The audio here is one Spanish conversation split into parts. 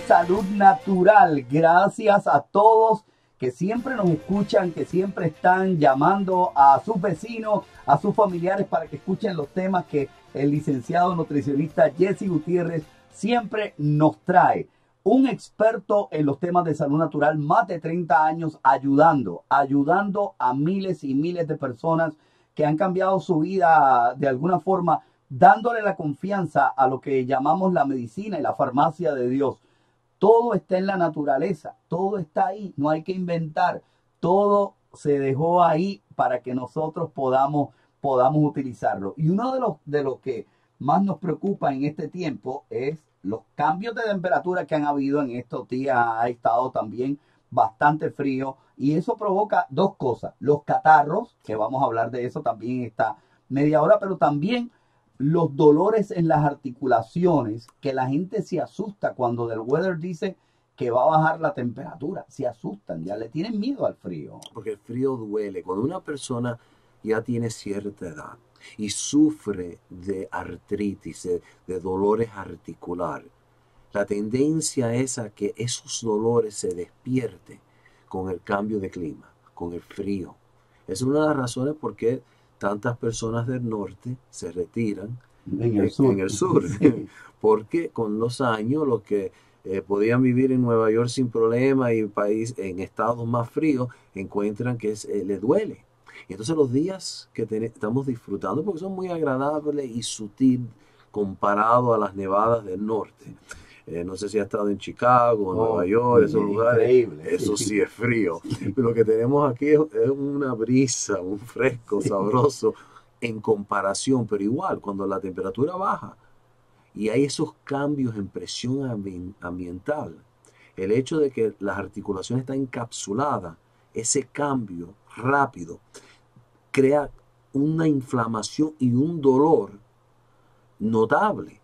Salud Natural. Gracias a todos que siempre nos escuchan, que siempre están llamando a sus vecinos, a sus familiares para que escuchen los temas que el licenciado nutricionista Jesse Gutiérrez siempre nos trae. Un experto en los temas de salud natural, más de 30 años ayudando a miles y miles de personas que han cambiado su vida de alguna forma, dándole la confianza a lo que llamamos la medicina y la farmacia de Dios. Todo está en la naturaleza, todo está ahí, no hay que inventar, todo se dejó ahí para que nosotros podamos utilizarlo. Y uno de los que más nos preocupa en este tiempo es los cambios de temperatura que han habido en estos días. Ha estado también bastante frío y eso provoca dos cosas: los catarros, que vamos a hablar de eso también esta media hora, pero también los dolores en las articulaciones, que la gente se asusta cuando el weather dice que va a bajar la temperatura. Se asustan, ya le tienen miedo al frío. Porque el frío duele. Cuando una persona ya tiene cierta edad y sufre de artritis, de dolores articulares, la tendencia es a que esos dolores se despierten con el cambio de clima, con el frío. Es una de las razones por qué tantas personas del norte se retiran en el sur. Sí. Porque con los años los que podían vivir en Nueva York sin problema y en estados más fríos encuentran que les duele. Y entonces los días que estamos disfrutando, porque son muy agradables y sutil comparado a las nevadas del norte. No sé si ha estado en Chicago, Nueva York, esos lugares. Increíble. Eso sí es frío. Lo que tenemos aquí es una brisa, un fresco sabroso en comparación, pero igual, cuando la temperatura baja y hay esos cambios en presión ambiental, el hecho de que las articulaciones están encapsuladas, ese cambio rápido crea una inflamación y un dolor notable.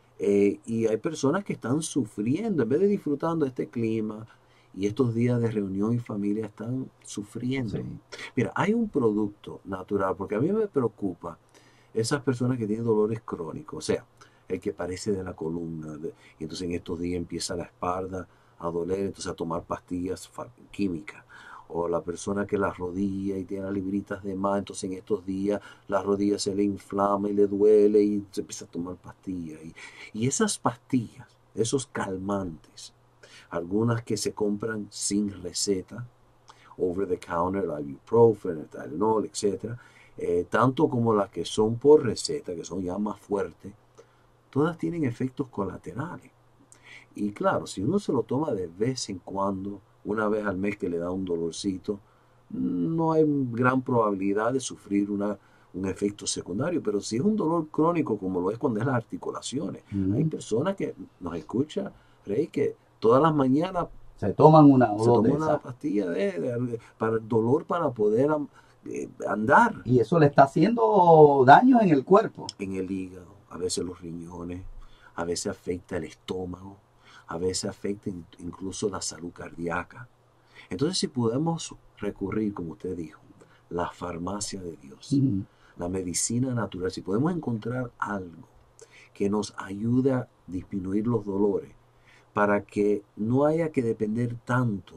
Y hay personas que están sufriendo, en vez de disfrutando de este clima y estos días de reunión y familia, están sufriendo. Sí. Mira, hay un producto natural, porque a mí me preocupa esas personas que tienen dolores crónicos, o sea, el que padece de la columna, y entonces en estos días empieza la espalda a doler, entonces a tomar pastillas químicas. O la persona que las rodillas y tiene las libritas de más, entonces en estos días las rodillas se le inflama y le duele y se empieza a tomar pastillas. Y esas pastillas, esos calmantes, algunas que se compran sin receta, over the counter, el ibuprofen, el Tylenol, etc., tanto como las que son por receta, que son ya más fuertes, todas tienen efectos colaterales. Y claro, si uno se lo toma de vez en cuando, una vez al mes que le da un dolorcito, no hay gran probabilidad de sufrir un efecto secundario. Pero si es un dolor crónico, como lo es cuando es las articulaciones, hay personas que nos escuchan, Rey, que todas las mañanas se toman una pastilla para el dolor, para poder andar. Y eso le está haciendo daño en el cuerpo. En el hígado, a veces los riñones, a veces afecta el estómago, a veces afecta incluso la salud cardíaca. Entonces, si podemos recurrir, como usted dijo, la farmacia de Dios, la medicina natural, si podemos encontrar algo que nos ayude a disminuir los dolores para que no haya que depender tanto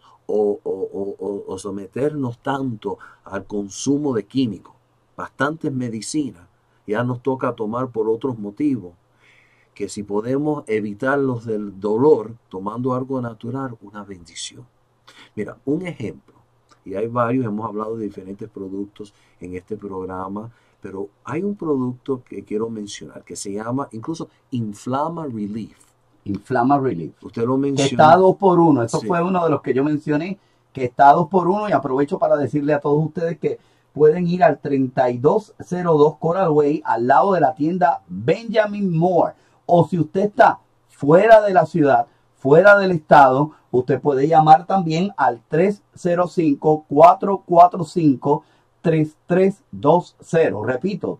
o someternos tanto al consumo de químicos, bastantes medicinas ya nos toca tomar por otros motivos, que si podemos evitarlos del dolor tomando algo natural, una bendición. Mira, un ejemplo, y hay varios, hemos hablado de diferentes productos en este programa, pero hay un producto que quiero mencionar que se llama incluso Inflama Relief. Inflama Relief. Usted lo mencionó. Que está 2x1. Eso sí. Fue uno de los que yo mencioné, que está 2x1, y aprovecho para decirle a todos ustedes que pueden ir al 3202 Coral Way, al lado de la tienda Benjamin Moore. O si usted está fuera de la ciudad, fuera del estado, usted puede llamar también al 305-445-3320. Repito,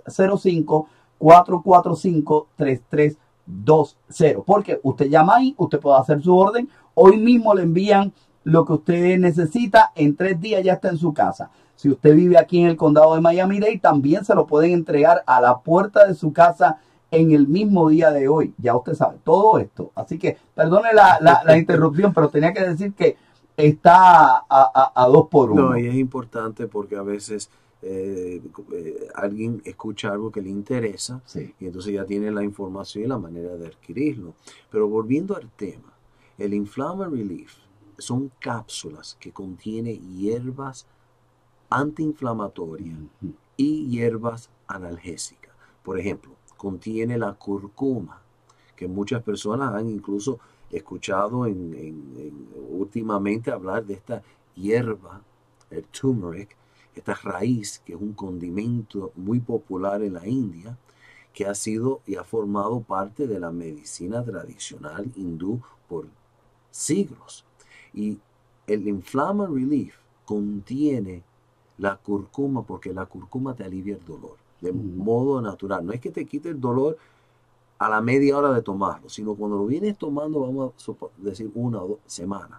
305-445-3320. Porque usted llama ahí, usted puede hacer su orden. Hoy mismo le envían lo que usted necesita. En 3 días ya está en su casa. Si usted vive aquí en el condado de Miami-Dade, también se lo pueden entregar a la puerta de su casa en el mismo día de hoy. Ya usted sabe, todo esto. Así que, perdone la interrupción, pero tenía que decir que está a dos por No, uno. y es importante porque a veces alguien escucha algo que le interesa Sí. y entonces ya tiene la información y la manera de adquirirlo. Pero volviendo al tema, el Inflama Relief son cápsulas que contienen hierbas antiinflamatorias y hierbas analgésicas. Por ejemplo, contiene la cúrcuma, que muchas personas han incluso escuchado últimamente hablar de esta hierba, el turmeric, esta raíz que es un condimento muy popular en la India, que ha sido y ha formado parte de la medicina tradicional hindú por siglos. Y el Inflama Relief contiene la cúrcuma porque la cúrcuma te alivia el dolor de modo natural. No es que te quite el dolor a la media hora de tomarlo, sino cuando lo vienes tomando, vamos a decir 1 o 2 semanas,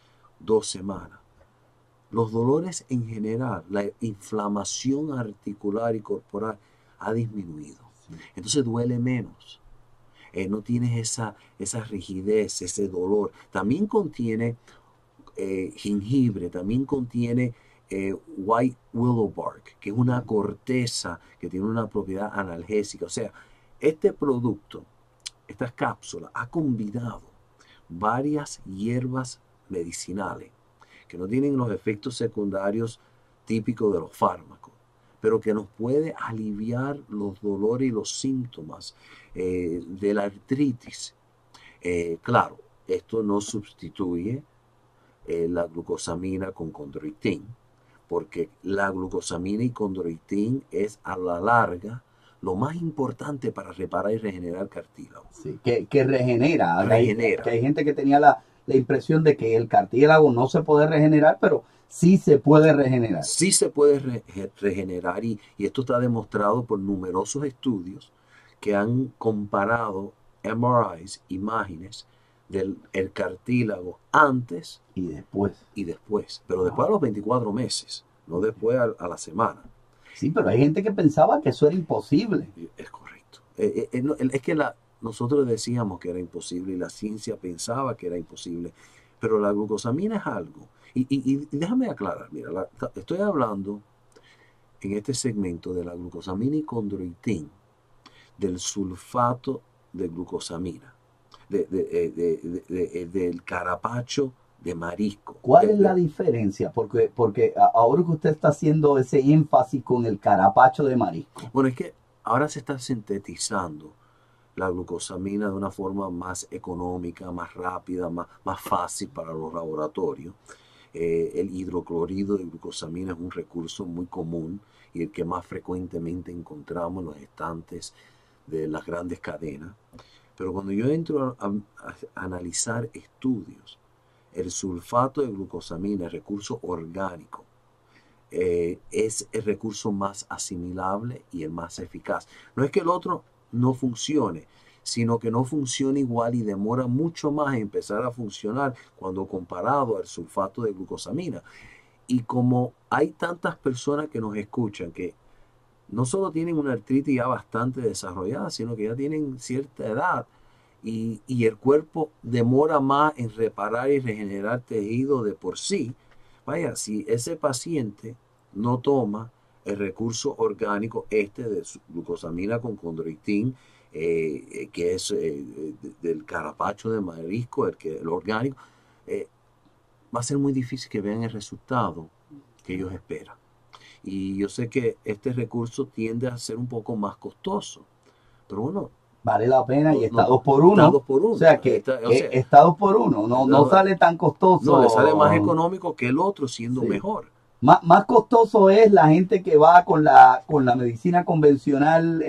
2 semanas. Los dolores en general, la inflamación articular y corporal ha disminuido. Entonces duele menos. No tienes esa rigidez, ese dolor. También contiene jengibre, también contiene white willow bark, que es una corteza que tiene una propiedad analgésica. O sea, este producto, estas cápsulas, ha combinado varias hierbas medicinales que no tienen los efectos secundarios típicos de los fármacos, pero que nos puede aliviar los dolores y los síntomas de la artritis. Claro, esto no sustituye la glucosamina con condroitín, porque la glucosamina y condroitín es a la larga lo más importante para reparar y regenerar cartílago. Sí, que regenera. Regenera. Que hay gente que tenía la impresión de que el cartílago no se puede regenerar, pero sí se puede regenerar. Sí se puede regenerar y esto está demostrado por numerosos estudios que han comparado MRIs, imágenes del el cartílago antes y después. Pero después a los 24 meses, no después a la semana. Sí, pero hay gente que pensaba que eso era imposible. Es correcto. Es que nosotros decíamos que era imposible y la ciencia pensaba que era imposible, pero la glucosamina es algo. Y déjame aclarar, mira, estoy hablando en este segmento de la glucosamina y condroitín, del sulfato de glucosamina, del carapacho de marisco. ¿Cuál es la diferencia? Porque ahora que usted está haciendo ese énfasis con el carapacho de marisco. Bueno, es que ahora se está sintetizando la glucosamina de una forma más económica, más rápida, más fácil para los laboratorios. El hidroclorido de glucosamina es un recurso muy común y el que más frecuentemente encontramos en los estantes de las grandes cadenas. Pero cuando yo entro a analizar estudios, el sulfato de glucosamina, el recurso orgánico, es el recurso más asimilable y el más eficaz. No es que el otro no funcione, sino que no funciona igual y demora mucho más en empezar a funcionar cuando comparado al sulfato de glucosamina. Y como hay tantas personas que nos escuchan que no solo tienen una artritis ya bastante desarrollada, sino que ya tienen cierta edad y el cuerpo demora más en reparar y regenerar tejido de por sí. Vaya, si ese paciente no toma el recurso orgánico de glucosamina con condroitín, que es del carapacho de marisco, el orgánico, va a ser muy difícil que vean el resultado que ellos esperan. Y yo sé que este recurso tiende a ser un poco más costoso, pero bueno, vale la pena y está 2 por 1. Está 2 por 1. O sea que está 2 por 1. No sale tan costoso. No, le sale más económico que el otro siendo mejor. Más costoso es la gente que va con la medicina convencional,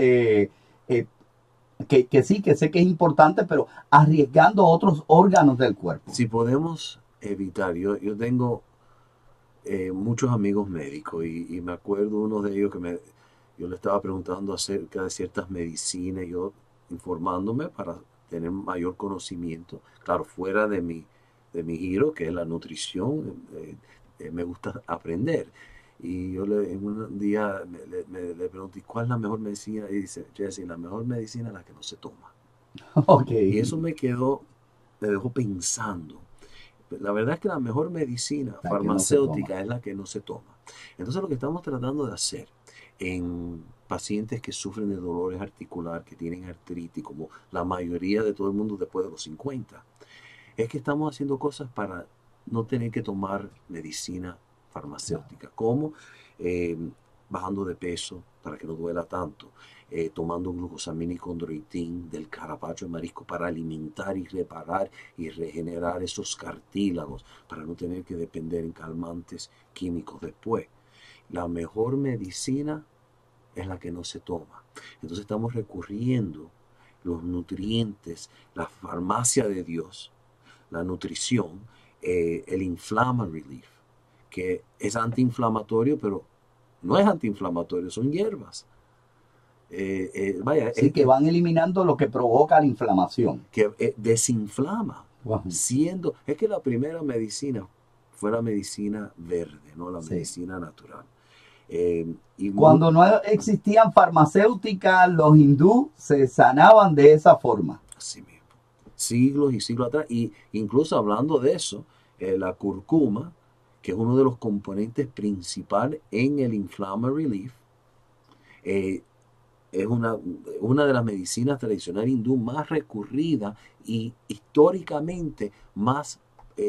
que sí, que sé que es importante, pero arriesgando otros órganos del cuerpo. Si podemos evitar, yo tengo muchos amigos médicos y me acuerdo uno de ellos que yo le estaba preguntando acerca de ciertas medicinas, yo informándome para tener mayor conocimiento, claro, fuera de mi giro, que es la nutrición, me gusta aprender. Y yo en un día le pregunté, ¿cuál es la mejor medicina? Y dice, Jesse, la mejor medicina es la que no se toma. Ok. Y eso me dejó pensando. La verdad es que la mejor medicina La que no se toma. farmacéutica es la que no se toma. Entonces lo que estamos tratando de hacer en pacientes que sufren de dolores articulares, que tienen artritis, como la mayoría de todo el mundo después de los 50, es que estamos haciendo cosas para no tener que tomar medicina Claro. farmacéutica, como eh, bajando de peso para que no duela tanto, tomando glucosamínico chondroitin del carapacho de marisco para alimentar y reparar y regenerar esos cartílagos, para no tener que depender en calmantes químicos después. La mejor medicina es la que no se toma. Entonces estamos recurriendo los nutrientes, la farmacia de Dios, la nutrición, el Inflama Relief, que es antiinflamatorio, pero no es antiinflamatorio, son hierbas. Vaya, Sí, que van eliminando lo que provoca la inflamación. que desinflama, Wow. es que la primera medicina fue la medicina verde, no la Sí. medicina natural. Eh, y mu- Cuando no existían farmacéuticas, los hindú se sanaban de esa forma. Así mismo. Siglos y siglos atrás. Y incluso hablando de eso, la curcuma, que es uno de los componentes principales en el Inflama Relief, eh, es una de las medicinas tradicionales hindú más recurrida y históricamente más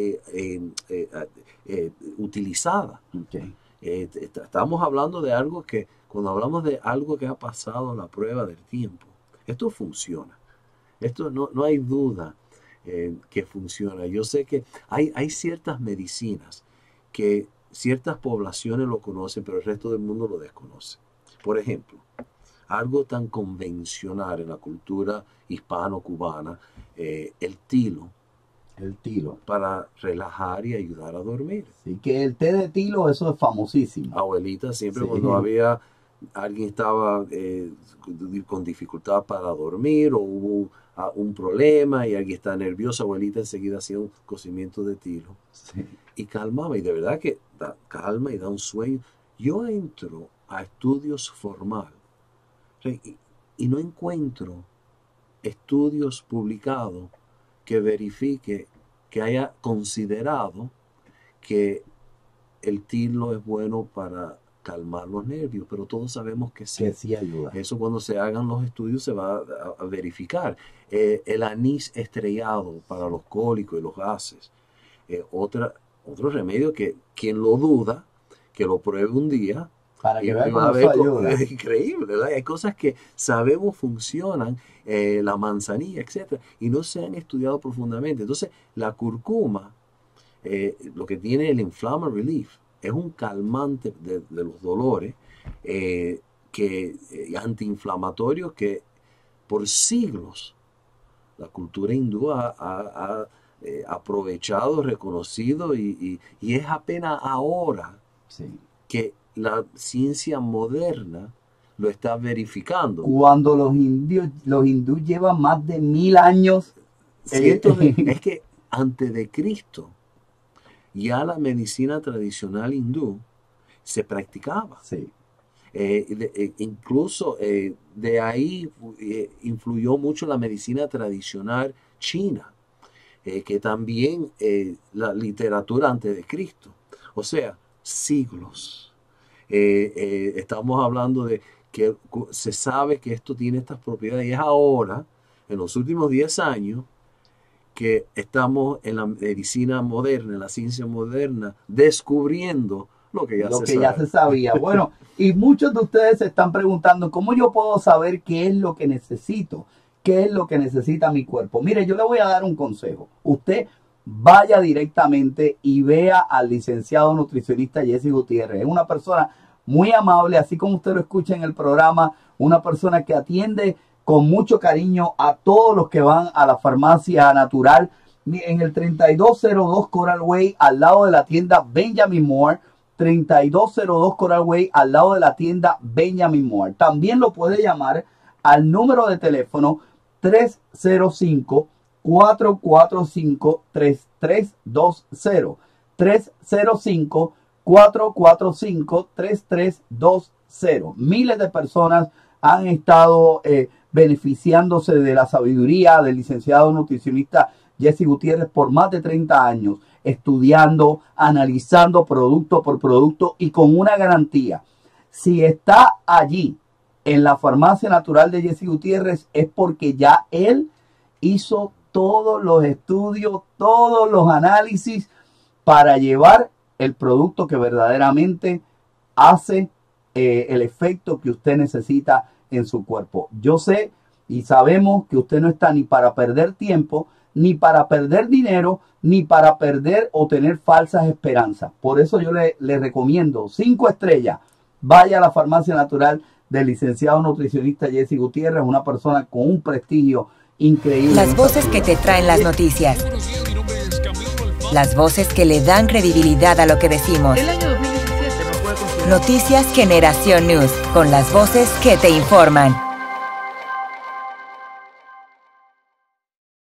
utilizada. Okay. Estamos hablando de algo que, cuando hablamos de algo que ha pasado la prueba del tiempo, esto funciona. Esto no hay duda que funciona. Yo sé que hay ciertas medicinas que ciertas poblaciones lo conocen, pero el resto del mundo lo desconoce. Por ejemplo, algo tan convencional en la cultura hispano-cubana, el tilo, El tilo. para relajar y ayudar a dormir. Así que el té de tilo, eso es famosísimo. Abuelita, siempre Sí. cuando alguien estaba con dificultad para dormir o hubo un problema y alguien está nervioso, abuelita enseguida hacía un cocimiento de tilo Sí. y calmaba, y de verdad que da calma y da un sueño. Yo entro a estudios formales y no encuentro estudios publicados que verifique, que haya considerado que el tilo es bueno para calmar los nervios, pero todos sabemos que sí. Que sí ayuda. Eso, cuando se hagan los estudios, se va a verificar. El anís estrellado para los cólicos y los gases. Otro remedio que quien lo duda, que lo pruebe un día. Para que Y vea va a cómo ver eso ayuda. es increíble, ¿verdad? Hay cosas que sabemos funcionan, la manzanilla, etcétera, y no se han estudiado profundamente. Entonces, la curcuma, lo que tiene el Inflama Relief, es un calmante de los dolores, antiinflamatorio, que por siglos la cultura hindú ha aprovechado, reconocido, y es apenas ahora Sí. que la ciencia moderna lo está verificando. Cuando los hindúes llevan más de 1000 años. Es que antes de Cristo ya la medicina tradicional hindú se practicaba. Sí. Incluso de ahí influyó mucho la medicina tradicional china, que también la literatura antes de Cristo. O sea, siglos. Estamos hablando de que se sabe que esto tiene estas propiedades, y es ahora, en los últimos 10 años, que estamos en la medicina moderna, en la ciencia moderna, descubriendo lo que ya Lo se que sabe. ya se sabía. Bueno, y muchos de ustedes se están preguntando, ¿cómo yo puedo saber qué es lo que necesito? ¿Qué es lo que necesita mi cuerpo? Mire, yo le voy a dar un consejo. Usted vaya directamente y vea al licenciado nutricionista Jesse Gutiérrez. Es una persona muy amable, así como usted lo escucha en el programa, una persona que atiende con mucho cariño a todos los que van a la farmacia natural. En el 3202 Coral Way, al lado de la tienda Benjamin Moore. 3202 Coral Way, al lado de la tienda Benjamin Moore. También lo puede llamar al número de teléfono 305-445-3320. 445-3320. Miles de personas han estado beneficiándose de la sabiduría del licenciado nutricionista Jesse Gutiérrez por más de 30 años, estudiando, analizando producto por producto y con una garantía. Si está allí en la farmacia natural de Jesse Gutiérrez es porque ya él hizo todos los estudios, todos los análisis para llevar el producto que verdaderamente hace el efecto que usted necesita en su cuerpo. Yo sé y sabemos que usted no está ni para perder tiempo, ni para perder dinero, ni para perder o tener falsas esperanzas. Por eso yo le recomiendo 5 estrellas. Vaya a la farmacia natural del licenciado nutricionista Jesse Gutiérrez, una persona con un prestigio increíble. Las voces que te traen las noticias. Las voces que le dan credibilidad a lo que decimos. El año 2017 no puede conseguir. Noticias Generación News, con las voces que te informan.